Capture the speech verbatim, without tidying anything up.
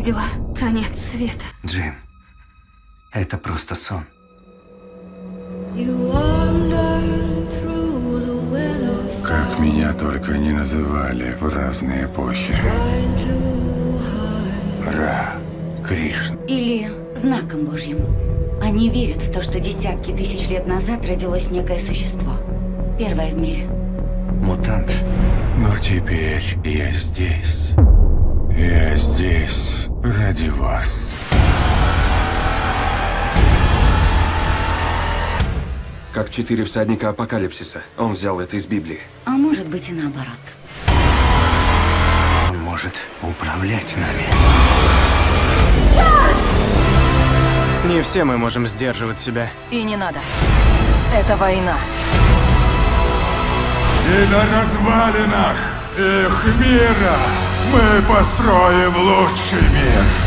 увидела конец света. Джин, это просто сон. Как меня только не называли в разные эпохи. Ра, Кришна. Или знаком Божьим. Они верят в то, что десятки тысяч лет назад родилось некое существо. Первое в мире. Мутант. Но теперь я здесь. Я здесь ради вас. Как четыре всадника апокалипсиса. Он взял это из Библии. А может быть и наоборот. Он может управлять нами. Не все мы можем сдерживать себя. И не надо. Это война. И на развалинах их мира мы построим лучший мир.